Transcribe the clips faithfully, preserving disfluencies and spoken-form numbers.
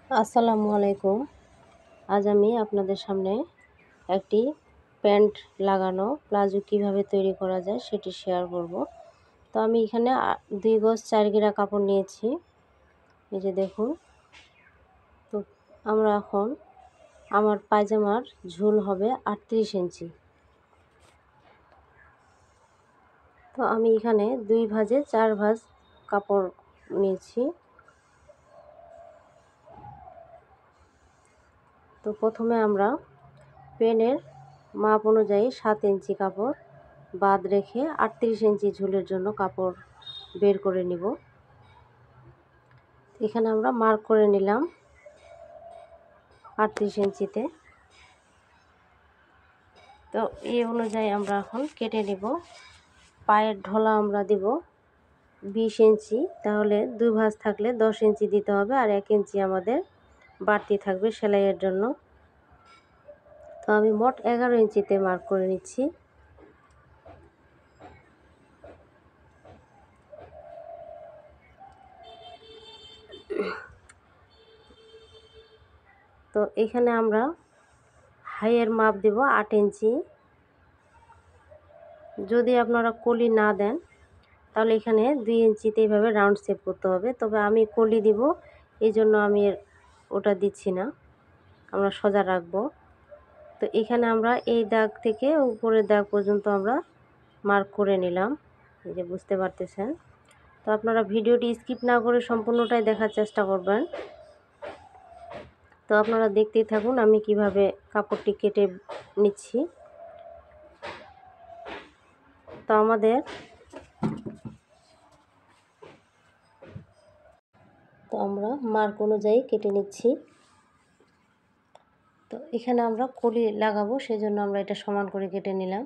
আসসালামু আলাইকুম। আজ আমি আপনাদের সামনে একটি প্যান্ট লাগানো প্লাজো কিভাবে তৈরি করা যায় সেটি শেয়ার করব। তো আমি এখানে দুই গজ চার গিরা কাপড় নিয়েছি, এই যে দেখুন। তো আমরা এখন আমার পায়জামার ঝুল হবে আটত্রিশ ইঞ্চি। তো আমি এখানে দুই ভাঁজে চার ভাঁজ কাপড় নিয়েছি। তো প্রথমে আমরা পেনের মাপ অনুযায়ী সাত ইঞ্চি কাপড় বাদ রেখে আটত্রিশ ইঞ্চি ঝুলের জন্য কাপড় বের করে নিব। এখানে আমরা মার্ক করে নিলাম আটত্রিশ ইঞ্চিতে। তো এই অনুযায়ী আমরা এখন কেটে নেব। পায়ের ঢোলা আমরা দিব বিশ ইঞ্চি, তাহলে দুই ভাঁজ থাকলে দশ ইঞ্চি দিতে হবে, আর এক ইঞ্চি আমাদের বাড়তি থাকবে সেলাইয়ের জন্য। তো আমি মোট এগারো ইঞ্চিতে মার্ক করে নিচ্ছি। তো এখানে আমরা হাইয়ের মাপ দেব আট ইঞ্চি। যদি আপনারা কলি না দেন তাহলে এখানে দুই ইঞ্চিতে এইভাবে রাউন্ড শেপ করতে হবে, তবে আমি কলি দিব, এই জন্য আমি ওটা দিচ্ছি না, আমরা সোজা রাখবো। তো এখানে আমরা এই দাগ থেকে উপরের দাগ পর্যন্ত আমরা মার্ক করে নিলাম, এই যে বুঝতে পারতেছেন। তো আপনারা ভিডিওটি স্কিপ না করে সম্পূর্ণটাই দেখার চেষ্টা করবেন। তো আপনারা দেখতেই থাকুন আমি কিভাবে কাপড়টি কেটে নিচ্ছি। তো আমাদের তো আমরা মার্ক অনুযায়ী কেটে নিচ্ছি। তো এখানে আমরা কলি লাগাবো, সেজন্য আমরা এটা সমান করে কেটে নিলাম।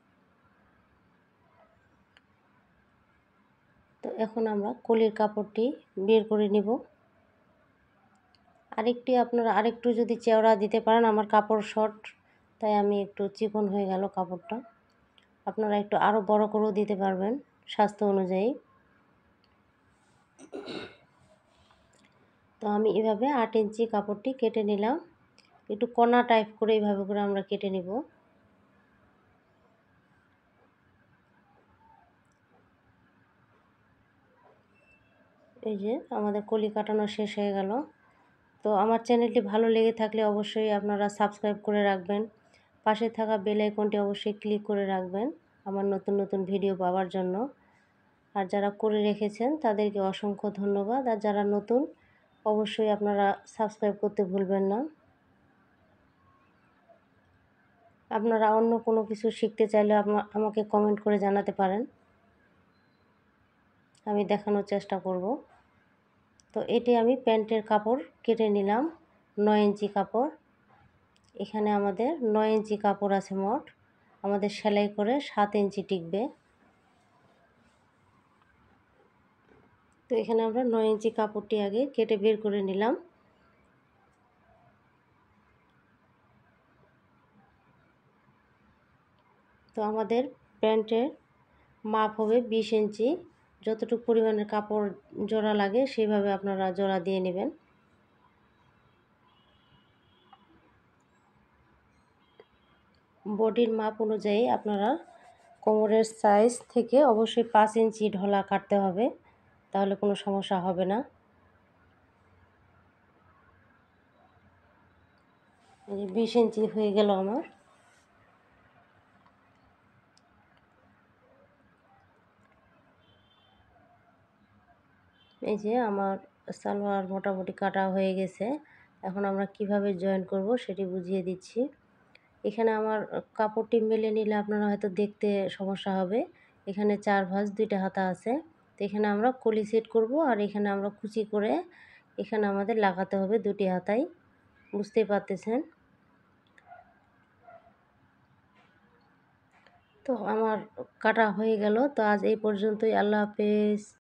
তো এখন আমরা কলির কাপড়টি বের করে নিব। আরেকটি আপনারা আরেকটু যদি চওড়া দিতে পারেন, আমার কাপড় শর্ট তাই আমি একটু চিকন হয়ে গেল কাপড়টা, আপনারা একটু আরও বড় করেও দিতে পারবেন স্বাস্থ্য অনুযায়ী। তো আমি এভাবে আট ইঞ্চি কাপড়টি কেটে নিলাম, একটু কোনা টাইপ করে এইভাবে করে আমরা কেটে নিব। এই যে আমাদের কলি কাটানো শেষ হয়ে গেল। তো আমার চ্যানেলটি ভালো লেগে থাকলে অবশ্যই আপনারা সাবস্ক্রাইব করে রাখবেন, পাশে থাকা বেল আইকনটি অবশ্যই ক্লিক করে রাখবেন আমার নতুন নতুন ভিডিও পাওয়ার জন্য। আর যারা করে রেখেছেন তাদেরকে অসংখ্য ধন্যবাদ, আর যারা নতুন অবশ্যই আপনারা সাবস্ক্রাইব করতে ভুলবেন না। আপনারা অন্য কোনো কিছু শিখতে চাইলে আমাকে কমেন্ট করে জানাতে পারেন, আমি দেখানোর চেষ্টা করব। তো এটি আমি প্যান্টের কাপড় কেটে নিলাম নয় ইঞ্চি কাপড়। এখানে আমাদের নয় ইঞ্চি কাপড় আছে মোট, আমাদের সেলাই করে সাত ইঞ্চি টিকবে। তো এখানে আমরা নয় ইঞ্চি কাপড়টি আগে কেটে বের করে নিলাম। তো আমাদের প্যান্টের মাপ হবে বিশ ইঞ্চি, যতটুকু পরিমাণের কাপড় জোড়া লাগে সেইভাবে আপনারা জোড়া দিয়ে নেবেন। বডির মাপ অনুযায়ী আপনারা কোমরের সাইজ থেকে অবশ্যই পাঁচ ইঞ্চি ঢলা কাটতে হবে, তাহলে কোনো সমস্যা হবে না। এই বিশ ইঞ্চি হয়ে গেল আমার। এই যে আমার সালোয়ার মোটামুটি কাটা হয়ে গেছে। এখন আমরা কিভাবে জয়েন করব সেটি বুঝিয়ে দিচ্ছি। এখানে আমার কাপড়টি মেলে নিলে আপনারা হয়তো দেখতে সমস্যা হবে। এখানে চার ভাঁজ দুইটা হাতা আছে, তো এখানে আমরা কলি সেট করব, আর এখানে আমরা কুচি করে এখানে আমাদের লাগাতে হবে দুটি হাতাই, বুঝতেই পারতেছেন। তো আমার কাটা হয়ে গেল। তো আজ এই পর্যন্তই, আল্লাহ হাফেজ।